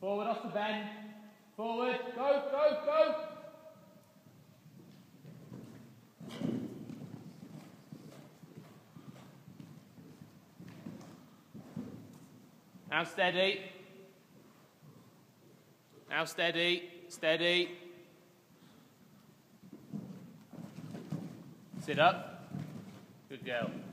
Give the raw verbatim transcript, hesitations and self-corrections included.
Forward off the bend. Forward. Go, go, go. Now steady. Now steady. Steady. Sit up. Good girl.